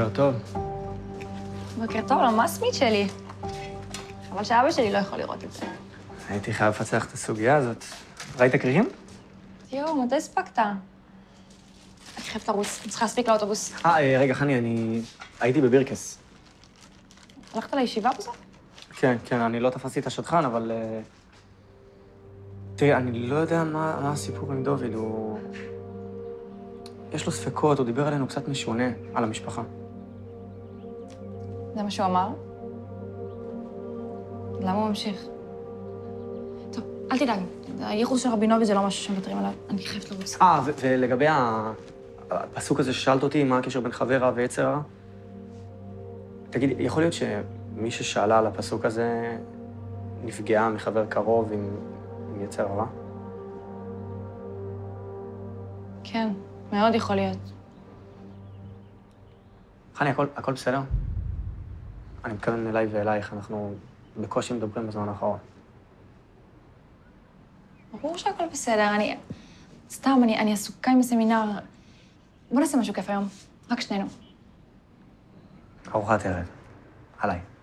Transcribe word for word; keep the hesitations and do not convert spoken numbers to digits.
בוקר טוב. בוקר טוב, לא מסמית שלי. אבל שאבא שלי לא יכול לראות את זה. הייתי חייב לפצח את הסוגיה הזאת. ראית קרירים? יואו, מתי הספקת? אני חייבת לרוץ, אני צריכה להספיק לאוטובוס. אה, רגע, חני, אני הייתי בבירקס. הלכת לישיבה בסוף? כן, כן, אני לא תפסתי את השטחן, אבל... תראי, אני לא יודע מה, מה הסיפור עם דוד, הוא... יש לו ספקות, הוא דיבר עלינו קצת משונה, על המשפחה. זה מה שהוא אמר? למה הוא ממשיך? טוב, אל תדאג. הייחוס של רבינוביץ' זה לא משהו שמוותרים עליו. אני חייבת לרוץ. אה, ולגבי הפסוק הזה ששאלת אותי, מה הקשר בין חבר רע ויצר רע? תגידי, יכול להיות שמי ששאלה על הפסוק הזה נפגעה מחבר קרוב עם, עם יצר רע? כן, מאוד יכול להיות. חני, הכל, הכל בסדר? אני מתכוון אליי ואלייך, אנחנו בקושי מדברים בזמן האחרון. ברור שהכל בסדר, אני... סתם, אני, אני עסוקה עם הסמינר. בוא נעשה משהו כיף היום, רק שנינו. ארוחת ערב. עליי.